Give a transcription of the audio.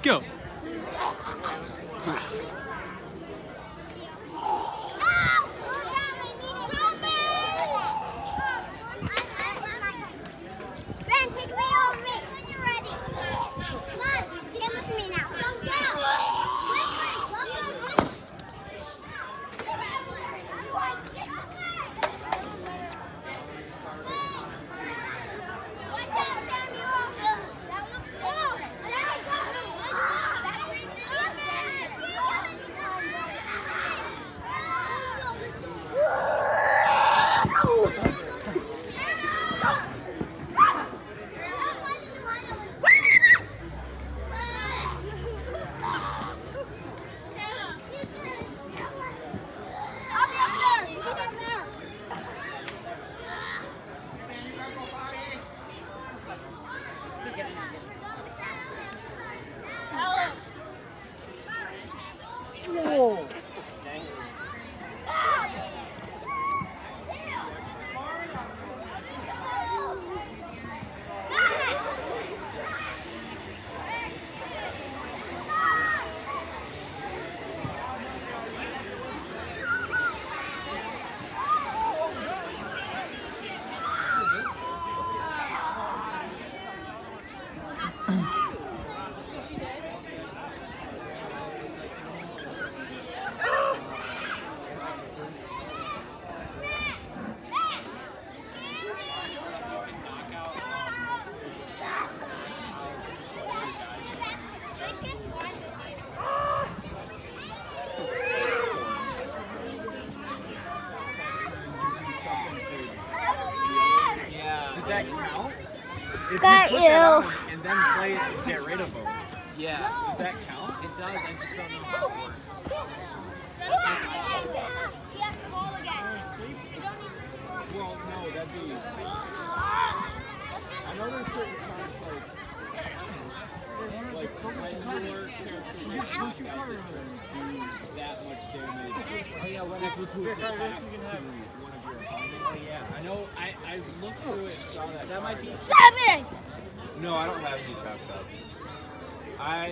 go. Ben, take me over me when you're ready. Come on, get with me now. Don't go. Whoa. Does that count? If Got you put you. that out and then play it to get rid of them. Yeah. Does that count? It does. I just don't know how it works. You have to ball again. You don't need to ball. Well, no, that'd be. I know there's certain cards like regular characters do that much damage. Oh yeah, when Equal to its attack to one of your opponents. Oh yeah. I know. I looked through it and saw that. That might be. 7! No, I don't have any chop shots.